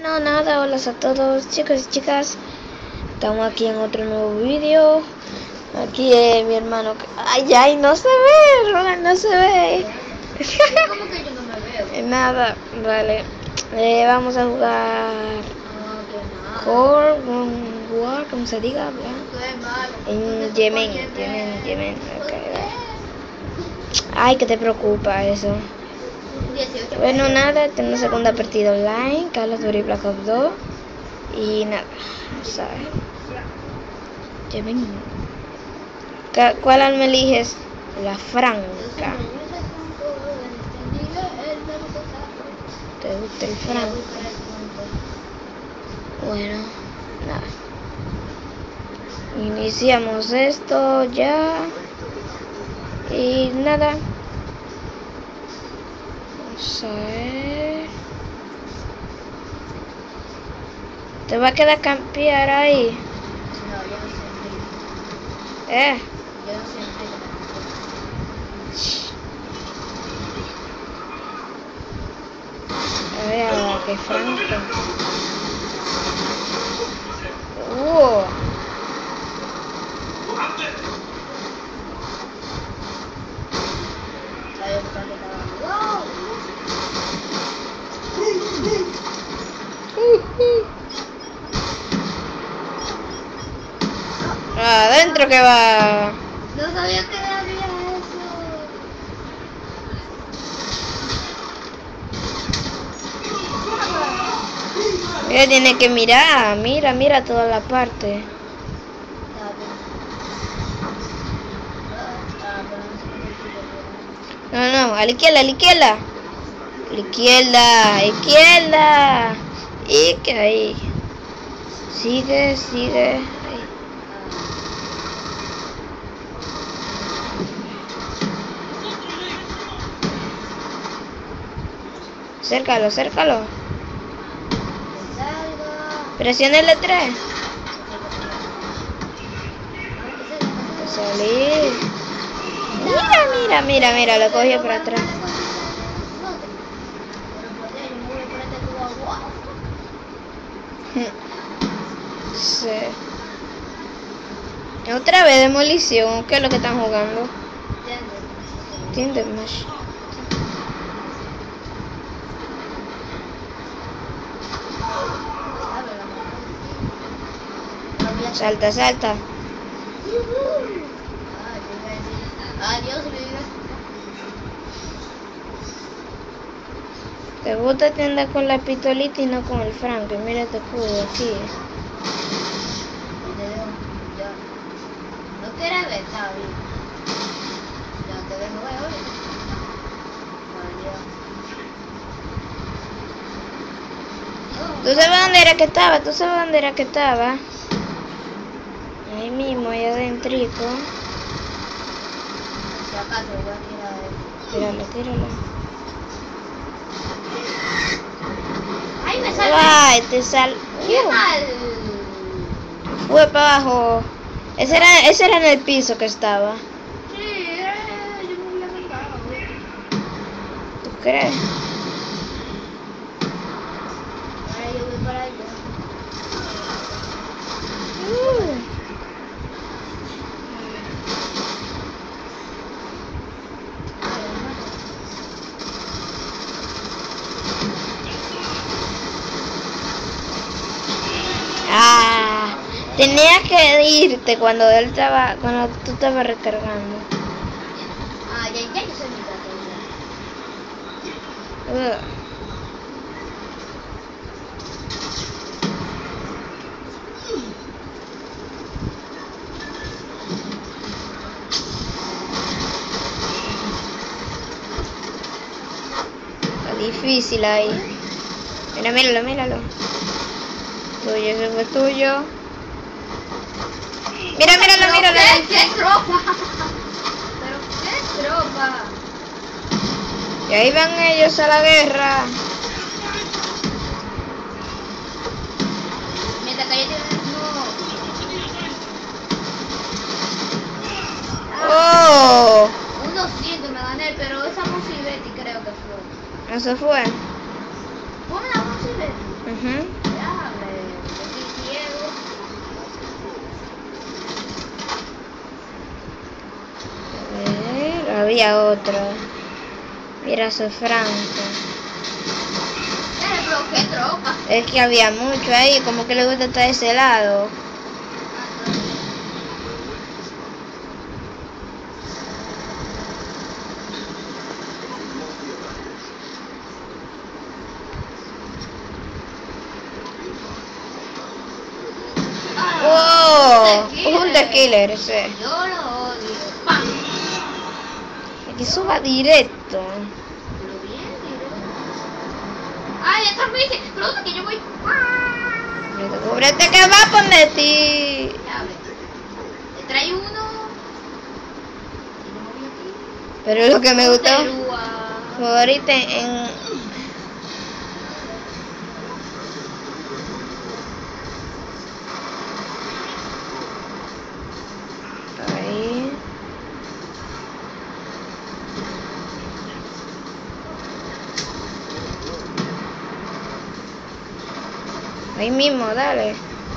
No, nada, hola a todos chicos y chicas. Estamos aquí en otro nuevo vídeo. Aquí mi hermano. Ay, no se ve, Ronald, no se ve. ¿Cómo que yo no me veo? Nada, vale. Vamos a jugar No, Cold War, como se diga, ¿verdad? qué malo. En Yemen. Okay, vale. Ay, que te preocupa eso. 18. Bueno, nada, tenemos segunda partida online, Call of Duty Black Ops 2. Y nada, vamos a ver. Yemen. ¿Cuál arma eliges? La franca. ¿Te gusta el franco? Bueno, nada. Iniciamos esto ya. Y nada. Vamos a ver. ¿Te va a quedar campear ahí? No, yo no sé. ¿Eh? Yo no sé. A ver, ahora que franco. Adentro que va. No sabía que había eso. Mira, tiene que mirar. Mira toda la parte. No, a la izquierda, a la izquierda. A la izquierda. Y que ahí. Sigue. Ahí. Acércalo. Presiona el 3. Salir. Mira, lo cogió por atrás. Sí. Otra vez demolición, ¿qué es lo que están jugando? ¿Entiendes, Mash? Salta. Adiós, mi vida. Te gusta que andas con la pistolita y no con el franco. Mira este escudo aquí. No quieres ver, está bien. Yo te dejo ver hoy. ¿Tú sabes dónde era que estaba? Ahí mismo, ahí adentrico. Si acaso voy a tirar Tíralo. ¡Ay, me salió! ¡Ay, te sal! ¡Qué mal! Fue para abajo. Ese era en el piso que estaba. Sí, yo me había matado. ¿Tú crees? Ahora yo voy para allá. Tenías que irte cuando tú estabas recargando. Ya, yo soy mi gato. Está difícil ahí. Míralo. Tuyo, ese fue tuyo. Míralo. ¿Qué tropa? ¿Pero qué tropa? Y ahí van ellos a la guerra. Mientras que yo ¡Oh! un 200 me gané, pero esa Monsivetti creo que fue. Eso fue. ¿Fue una Monsivetti? había otro. Mira, soy Franco. Pero qué tropa. Es que había mucho ahí, como que le gusta estar de ese lado. ¡Wow! Un The Killer ese. Yo lo odio. ¡Pam! Aquí suba directo. Pero bien, directo. ¡Ay, esta me dice! ¡Cruza que yo voy! Cúbrete que va a poner ti. Ya ves. Te trae uno. Y no voy aquí. Pero lo que me gustó Cerúa. fue ahorita en... Ahí. Ahí mismo, dale.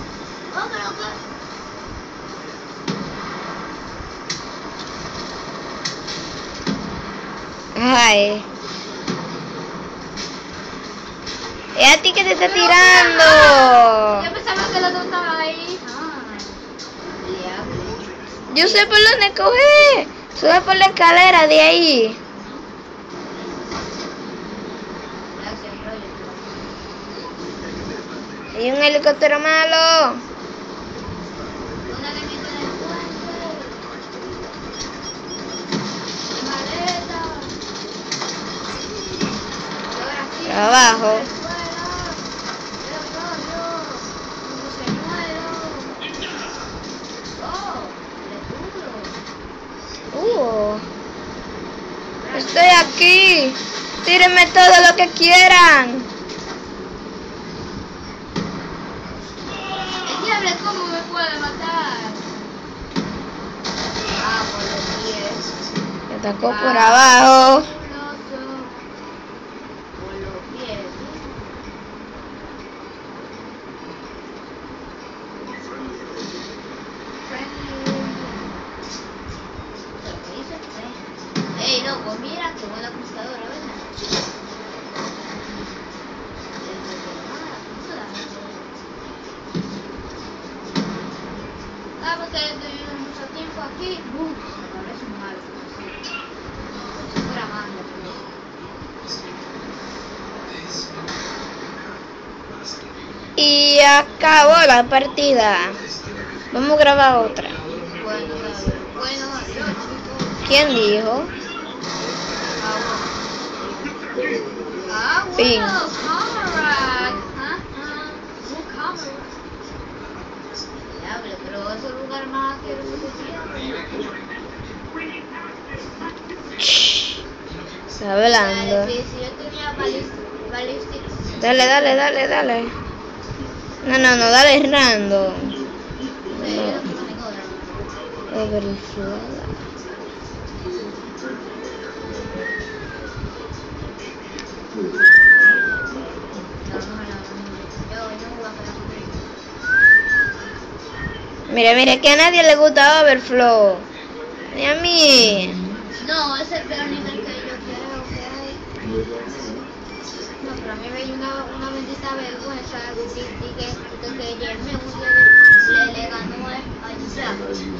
Ay. Es a ti que te está tirando. Yo pensaba que los dos estaban ahí. Diablo. Yo sé por dónde coger. Sube por la escalera de ahí. Gracias, Roger. Hay un helicóptero malo. Una que me en el puente. Maleta. Y ahora sí. Trabajo. Estoy aquí. Tírenme todo lo que quieran. El diablo, ¿cómo me puede matar? Ah, por los pies. Me atacó por abajo. Por los pies. Ey, no, pues mira, qué buena computadora, ¿verdad? Ah, porque estoy mucho tiempo aquí. Me parece mal. Si fuera malo. Y acabó la partida. Vamos a grabar otra. Bueno, adiós, chicos. ¿Quién dijo? Ah, Fin. bueno, Camarade. Un Camarade. Diablo, pero es el lugar más asqueroso que tiene. Está hablando. Si yo tenía ballistics. Dale. No, dale random. Overflow. Mira, que a nadie le gusta Overflow. Ni a mí. No, es el peor nivel que yo creo que hay. No, pero a mí me dio una bendita vergüenza que Jeremy un día le ganó a Isaac.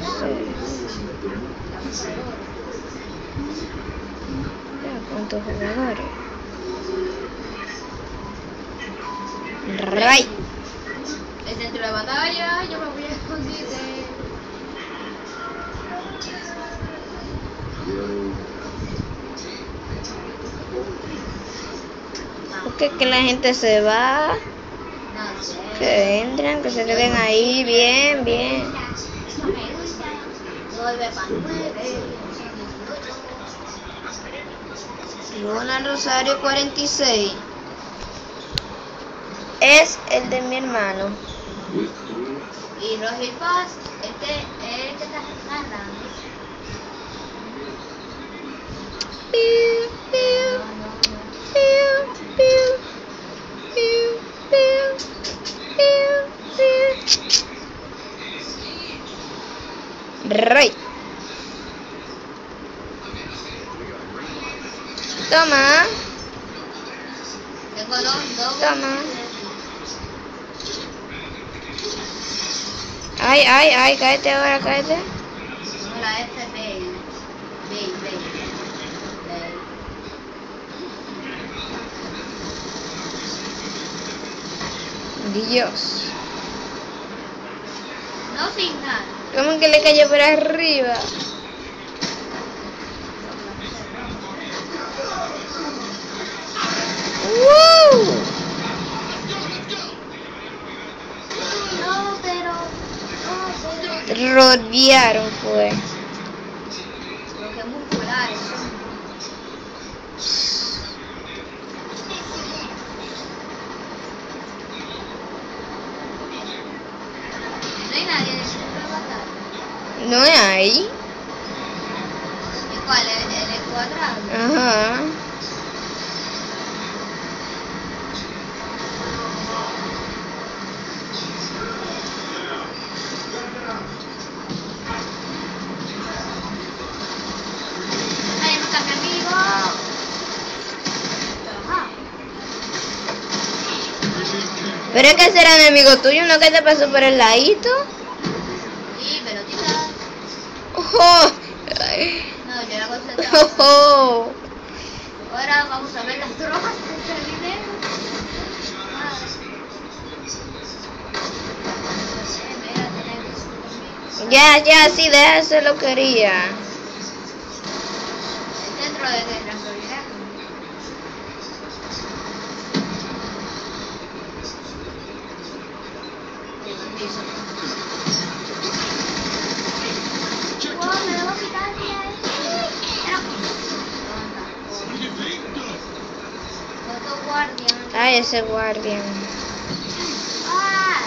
¿Cuántos jugadores? Ray. Es dentro de la batalla, yo me voy a esconder. ¿Por qué que la gente se va? No sé. Que entren, que se queden ahí, bien. No me gusta. 9 para 9. Ronald Rosario 46. Es el de mi hermano. Y Roger Paz, el que está narrando. Rey. Toma. Tengo dos. Toma. Ay, cállate ahora, cállate. Tengo la FB. Dios. No sin nada. ¿Cómo que le cayó por arriba? ¡Woo! No, pero. Rodearon fue. Lo que es muscular. No hay nadie en el centro de batalla. No hay. ¿Y cuál? El cuadrado. Ajá. Ay, no está mi amigo. Ajá. Pero es que será enemigo tuyo, ¿no? Que te pasó por el ladito. Sí, pelotita. ¡Ojo! No, yo la concentraba. ¡Ojo! Ahora vamos a ver las tropas de este video. Mira, tenemos. Ya, sí, de eso lo quería. El centro de tranquilidad. Wow, me debo quitar otro guardián. Ay, ese guardián. Ah,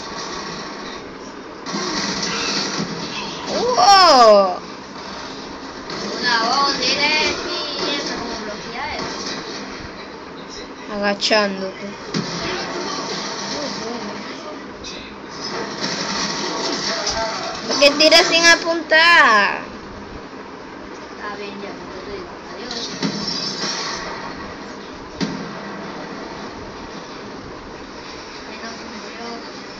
¡Wow! una voz directa y eso como bloquea eso. Agachándote. Porque tira sin apuntar. Está bien, ya, como te digo. Adiós. Ahí no se murió.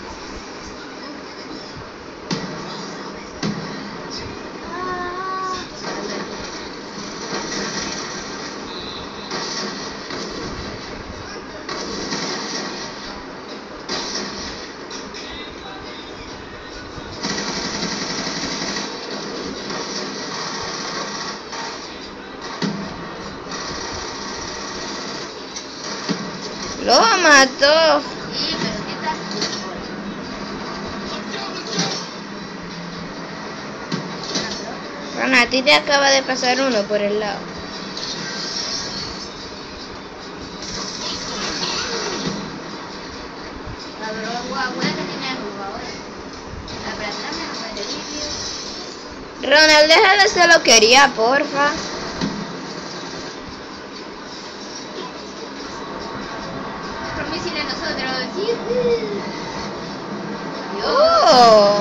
Lo mató. Sí, pero ¿qué tal? Bueno, a ti te acaba de pasar uno por el lado. La verdad, buena que tiene el jugador. La verdad, me lo de vídeo. Ronald, deja de hacer lo quería, porfa. Otro misil de nosotros. Dios. Oh.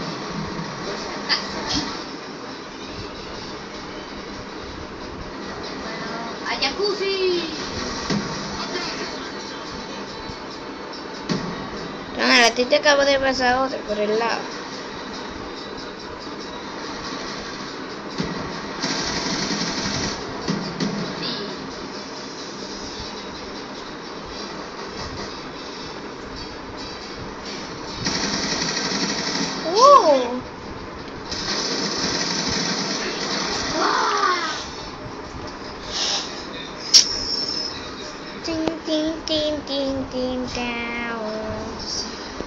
Bueno, a jacuzzi. Ronald, a ti te acabo de pasar otro por el lado. Sí. Tin, tin, tin, tin, tin, towers.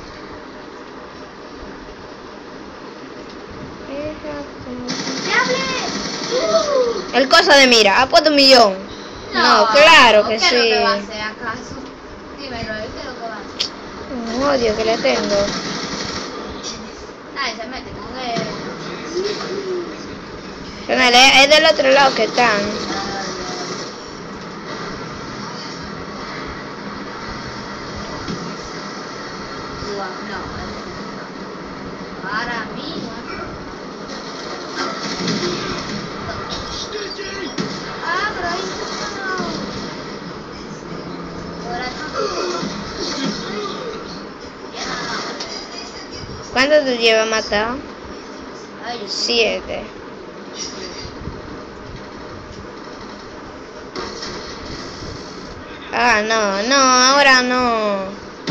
¡Diable! El cosa de mira, ha puesto 1.000.000. No, claro que ¿qué es sí. lo que va a hacer acaso? Dímelo, ¿qué es lo que va a hacer? Un odio que le tengo. Nadie se mete con él. Ronald, es del otro lado que están. No, para mí, pero ahí no. ¿Cuánto te lleva matado? Ay, yo 7. Ah, no, ahora no.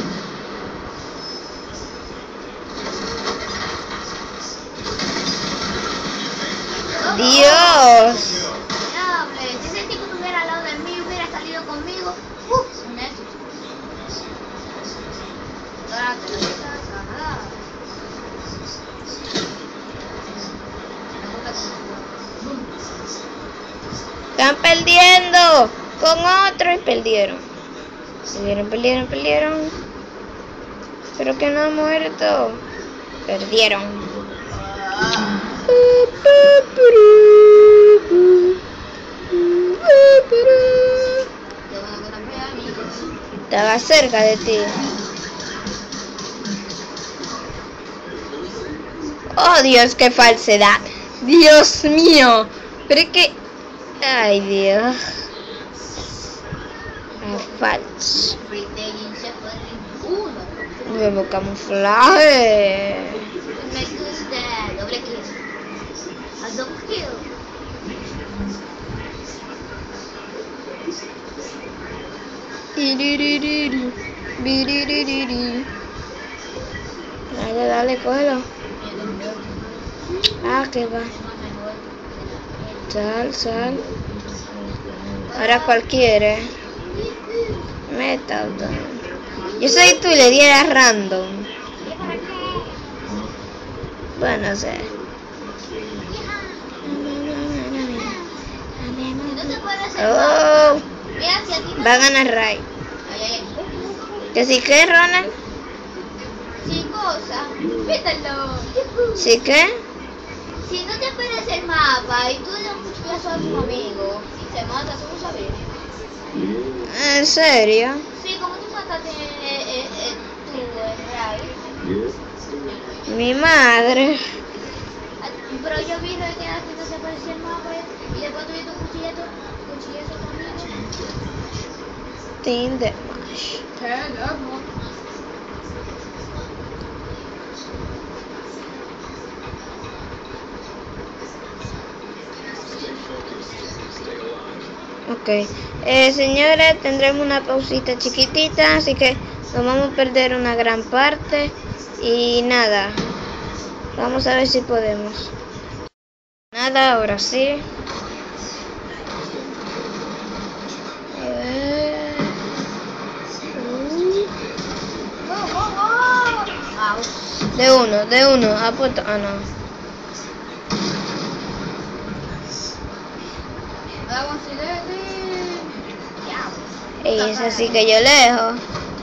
Dios. Diable, si ese tipo estuviera al lado de mí, hubiera salido conmigo. Un éxito. Ahora te lo estás, ajá. Están perdiendo con otro y perdieron. Perdieron. Pero que no ha muerto. Perdieron. Estaba cerca de ti. Oh, Dios, qué falsedad. Dios mío. Pero es que... Ay, Dios. Falso. Nuevo camuflaje. Me gusta. Doble kill. A double kill. Dale, cógelo. Ah, que va. Sal. Ahora cualquiera. Metal. Yo soy tú y le diera random. Bueno, no sé. Oh, va a ganar Ray. ¿Que sí que, Ronald? Sí, cosa. Mítalo. ¿Sí que? Si no te aparece el mapa y tú le das un cuchillazo a tu amigo y se mata, ¿tú lo sabes? ¿En serio? Sí, como tú mataste Ray. Mi madre. Pero yo vi que antes no se aparecía el mapa y después tuviste un cuchillazo también. Team Deathmatch. Ok, señores, tendremos una pausita chiquitita, así que nos vamos a perder una gran parte y nada, vamos a ver si podemos. Nada, ahora sí. A ver. De uno, apunto. Ah, no. Ey, es así que yo lejos.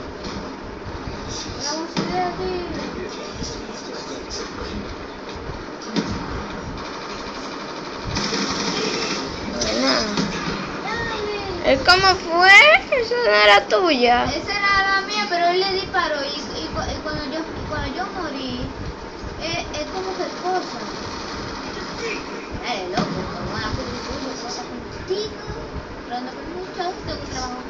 ¿Cómo fue? Eso no era tuya. Esa era la mía, pero él le disparó y cuando yo morí, es como que cosa. Loco, como una cosa tuya, cosa contigo, hablando con muchos, tengo que trabajar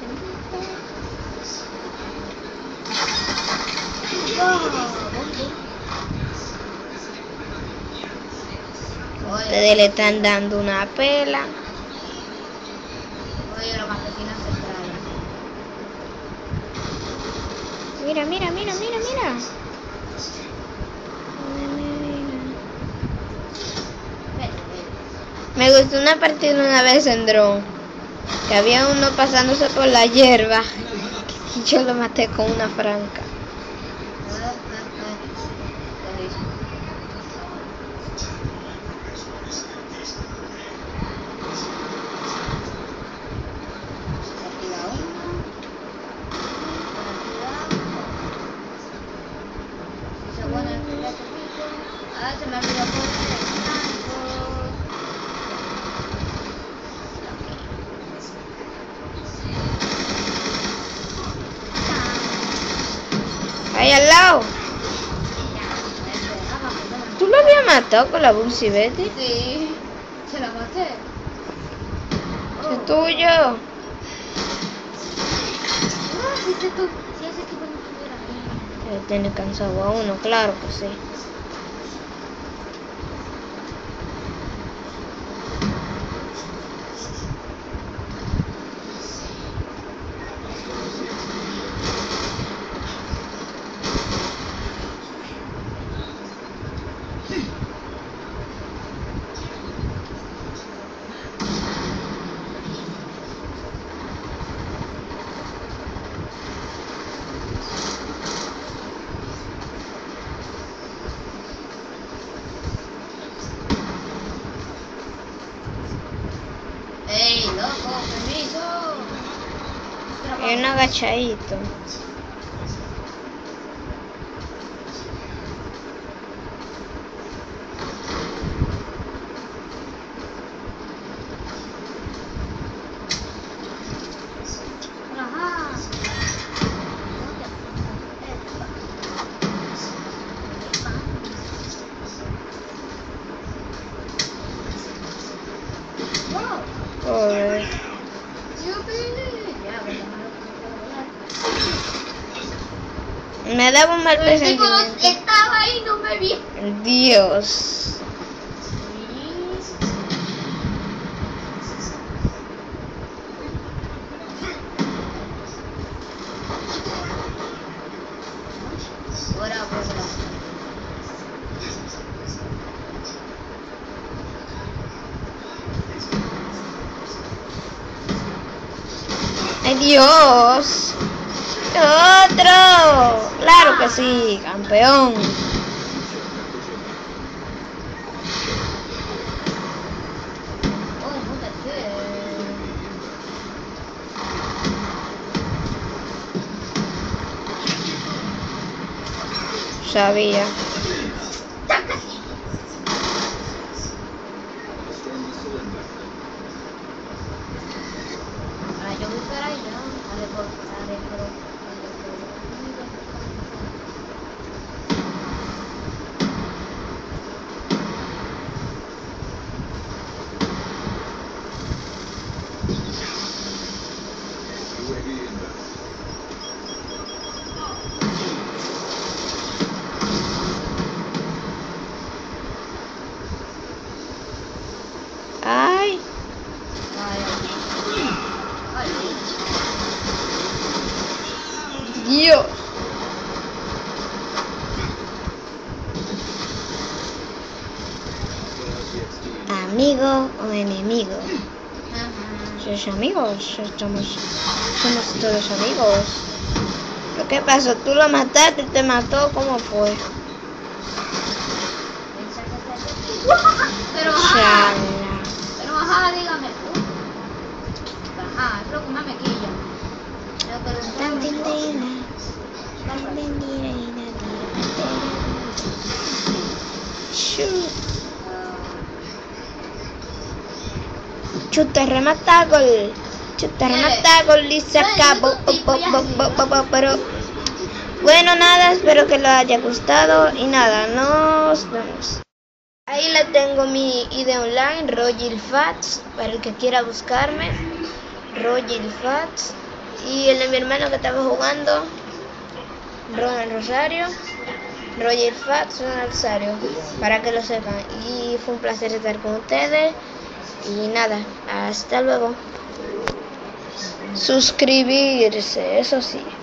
con Ustedes le están dando una pela. Oye, los campesinos ancestrales. Mira. Me gustó una partida una vez en drone, que había uno pasándose por la hierba y yo lo maté con una franca. Se me olvidó poner el blanco. Ahí al lado. ¿Tú lo habías matado con la Bunsi Betty? Sí, se la maté. Es tuyo. Si ese tipo no estuviera ahí. tiene cansado a uno, claro que sí. ¡Ey, loco, permiso! Es un agachadito. Ajá. Joder. Me daba un mal El tipo no presentimiento. estaba ahí, no me vi. Dios. Ahora, ¡Ay, Dios! ¡Otro! ¡Claro que sí, campeón! oh, puta, Sabía. Para yo buscar ahí, ¿no? ¡Ay! ¡Dios! ¿Amigo o enemigo? ¿Sos amigos? Somos todos amigos. ¿Pero qué pasó? ¿Tú lo mataste? ¿Te mató? ¿Cómo fue? Pero Chala. ajá, dígame. Ajá, es lo que más me quilla. Chuta, remata gol. Chuta, remata gol y se acabó. Pero bueno, nada, espero que les haya gustado y nada, nos vemos. Ahí le tengo mi ID online, Roger Fats, para el que quiera buscarme, Roger Fats. Y el de mi hermano que estaba jugando, Ronald Rosario, Roger Fats, Ronald Rosario, para que lo sepan. Y fue un placer estar con ustedes. Y nada, hasta luego. Suscribirse, eso sí.